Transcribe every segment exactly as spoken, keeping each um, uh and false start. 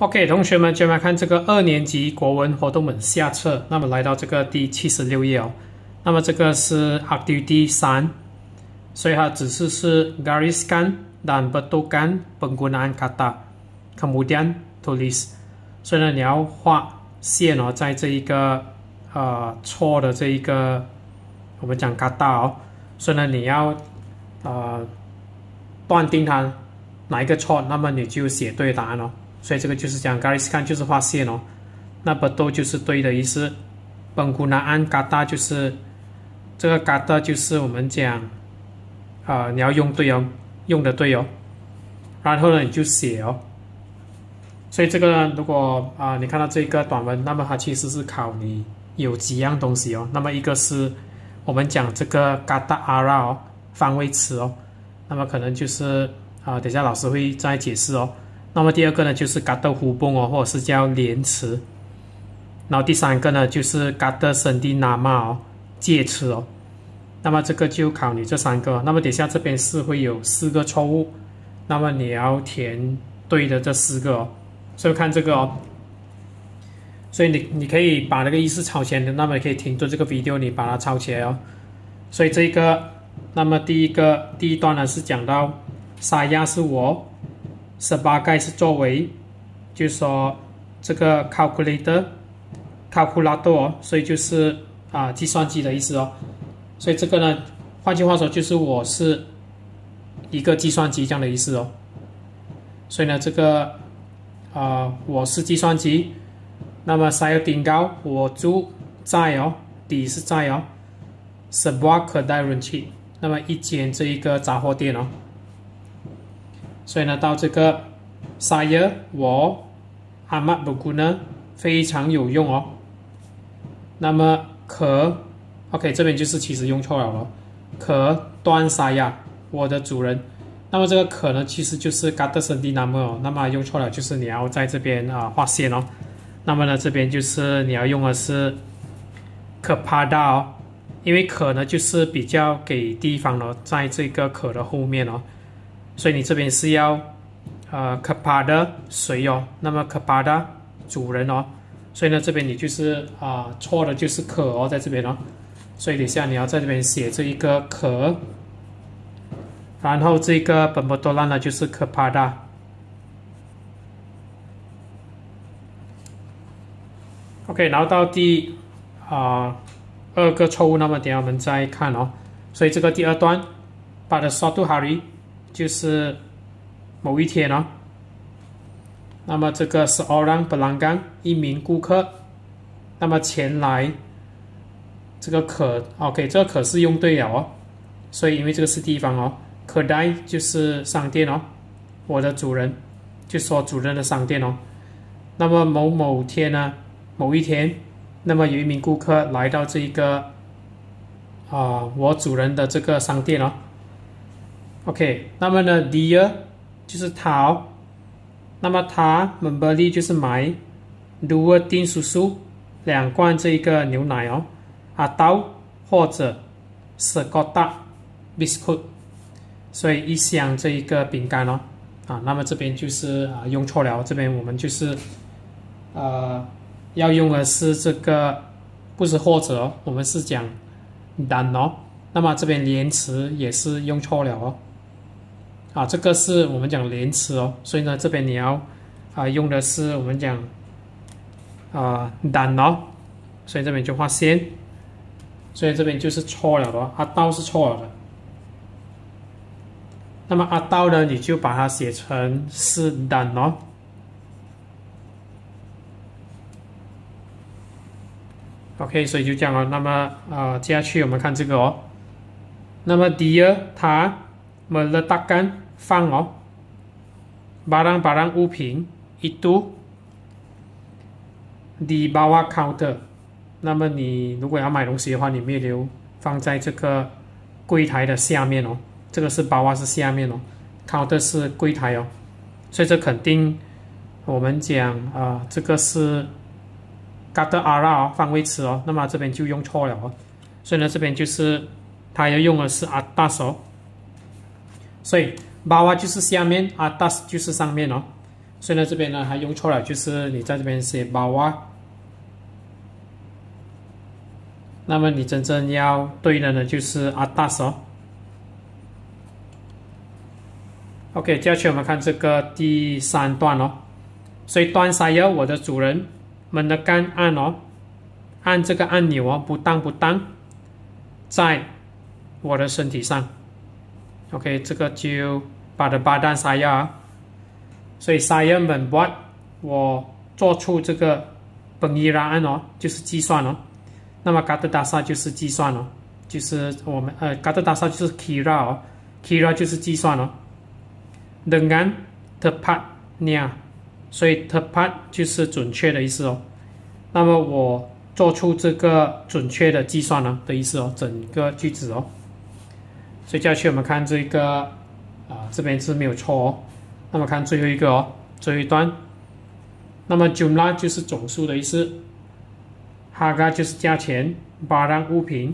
OK， 同学们，接下来看这个二年级国文活动本下册。那么来到这个第七十六页哦。那么这个是 Activity 三，所以它指示是 gariskan dan betulkan penggunaan kata， kemudian tulis。所以呢，你要画线哦，在这一个呃错的这一个我们讲 kata 哦，所以呢，你要呃断定它哪一个错，那么你就写对答案哦。所以这个就是讲 gariskan 就是画线哦，那 betul 就是对的意思 ，penggunaan kata 就是这个 kata 就是我们讲呃你要用对哦，用的对哦，然后呢你就写哦。所以这个如果啊、呃、你看到这个短文，那么它其实是考你有几样东西哦。那么一个是我们讲这个 kata arah 哦，方位词哦，那么可能就是啊、呃、等一下老师会再解释哦。那么第二个呢，就是 kata hubung 哦，或者是叫连词。然后第三个呢，就是 kata sendi nama 哦，介词哦。那么这个就考你这三个。那么等下这边是会有四个错误，那么你要填对的这四个哦。所以看这个哦，所以你你可以把那个意思抄起来，那么你可以停顿这个 video， 你把它抄起来哦。所以这个，那么第一个第一段呢是讲到 saya 是我。sebagai 是作为，就是说这个 calculator calculator 哦，所以就是啊、呃、计算机的意思哦。所以这个呢，换句话说就是我是一个计算机这样的意思哦。所以呢，这个啊、呃、我是计算机，那么 saya tinggal 我住在哦，底是在哦 sebuah kedai runcit， 那么一间这一个杂货店哦。所以呢，到这个 saya 我 amat berguna 非常有用哦。那么可 OK 这边就是其实用错了哦，可端 saya 我的主人。那么这个可呢其实就是 kata sendi nama 哦，那么用错了就是你要在这边啊、呃、画线哦。那么呢这边就是你要用的是 kepada 哦，因为可呢就是比较给地方哦，在这个可的后面哦。所以你这边是要呃 kepada 谁哦，那么 kepada 主人哦，所以呢这边你就是啊、呃、错的就是可哦，在这边哦，所以等一下你要在这边写这一个可，然后这个 pembetulan 呢就是 kepada。OK， 然后到第啊、呃、二个错误，那么等一下我们再看哦。所以这个第二段 pada suatu hari 就是某一天哦，那么这个 seorang pelanggan 一名顾客，那么前来这个可 OK 这个可是用对了哦，所以因为这个是地方哦，kedai就是商店哦，我的主人就说主人的商店哦，那么某某天呢，某一天，那么有一名顾客来到这个啊、呃、我主人的这个商店哦。OK， 那么呢 dia 就是他哦，那么他 membeli 就是买 dua tin susu 两罐这一个牛奶哦 atau 或者 sekotak biscuit 所以一箱这一个饼干哦啊，那么这边就是啊用错了，这边我们就是呃要用的是这个不是或者哦，我们是讲 dan 哦，那么这边连词也是用错了哦。啊，这个是我们讲连词哦，所以呢，这边你要啊用的是我们讲啊 dan 哦，所以这边就画线，所以这边就是错了的哦，阿道是错了的。那么阿道呢，你就把它写成是 dan 哦。OK， 所以就这样哦。那么呃，接下去我们看这个哦。那么dia 他 meletakkan 放哦 barang-barang 物品 itu di bawah counter。那么你如果要买东西的话，你没有放在这个柜台的下面哦。这个是 bawah 是下面哦 ，counter 是柜台哦。所以这肯定我们讲啊、呃，这个是 kata arah 哦，方位词哦。那么这边就用错了哦。所以呢，这边就是它要用的是 atas 哦。所以 bawah 就是下面 ，atas 就是上面哦。 所以呢这边呢还用错了，就是你在这边写 bawah， 那么你真正要对的呢就是 atas 哦。OK， 接下去我们看这个第三段哦。所以 tuan saya 我的主人 menekan 按哦，按这个按钮哦，不当不当，在我的身体上。OK， 这个就 pada badan saya， 所以 saya membuat 我做出这个 pengiraan 哦，就是计算哦。那么 kata dasar 就是计算哦，就是我们呃 kata dasar 就是 kira 哦 ，kira 就是计算哦。dengan tepatnya， 所以 tepat 就是准确的意思哦。那么我做出这个准确的计算呢的意思哦，整个句子哦。所以接下去我们看这个啊、呃，这边是没有错哦。那么看最后一个哦，最后一段。那么 jumlah 就是总数的意思 ，harga 就是价钱 ，barang 物品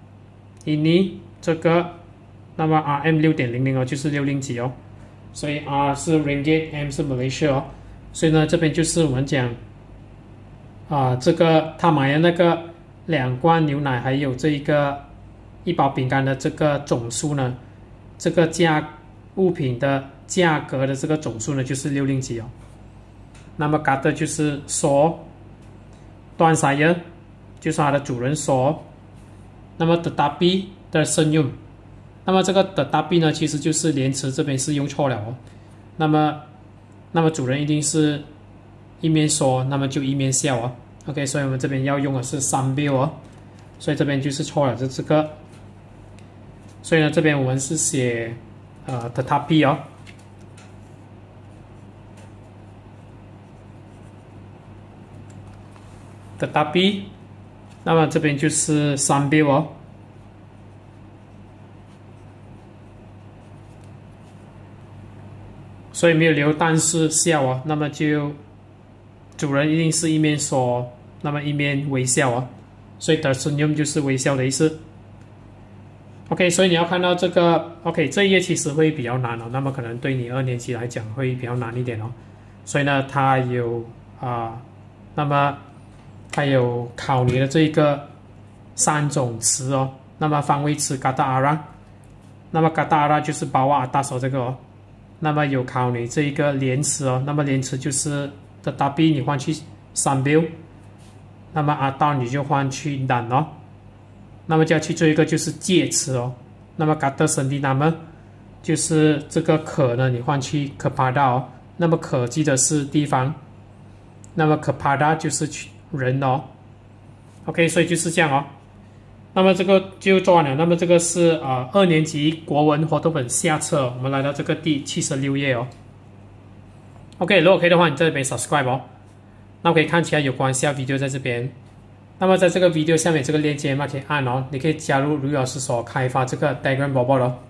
，ini 这个，那么 R M 六点零零哦，就是六令吉哦。所以 R 是 Ringgit，M 是 Malaysia 哦。所以呢，这边就是我们讲啊、呃，这个他买的那个两罐牛奶，还有这一个一包饼干的这个总数呢，这个价物品的价格的这个总数呢，就是六令吉哦。那么 kata 就是说 tuan saya 就是它的主人说，那么 tetapi 的senyum。那么这个的大 B 呢，其实就是连词这边是用错了哦。那么，那么主人一定是一面说，那么就一面笑哦。OK， 所以我们这边要用的是 sambil 哦，所以这边就是错了，就这个。所以呢，这边我们是写呃 tetapi 哦。tetapi， 那么这边就是 sambil 哦。所以没有留但是笑哦，那么就主人一定是一面说，那么一面微笑哦，所以 tersenyum 就是微笑的意思。OK， 所以你要看到这个 OK 这一页其实会比较难哦，那么可能对你二年级来讲会比较难一点哦。所以呢，它有啊、呃，那么它有考你的这一个三种词哦，那么方位词 kata arah， 那么 kata arah 就是 bawah atas 这个哦。那么有考你这一个连词哦，那么连词就是 tetapi 你换去 sambil， 那么 atau 你就换去 dan 哦。那么接下去最后一个就是介词哦，那么 kata sendinama 就是这个可呢，你换去 kepada 哦，那么可记得是地方，那么 kepada 就是人哦。OK， 所以就是这样哦。那么这个就做完了。那么这个是呃二年级国文活动本下册，我们来到这个第七十六页哦。OK， 如果可以的话，你在这边 subscribe 哦。那可以看起来有关下 video 在这边。那么在这个 video 下面这个链接嘛，可以按哦，你可以加入卢老师所开发这个 Telegram 宝宝哦。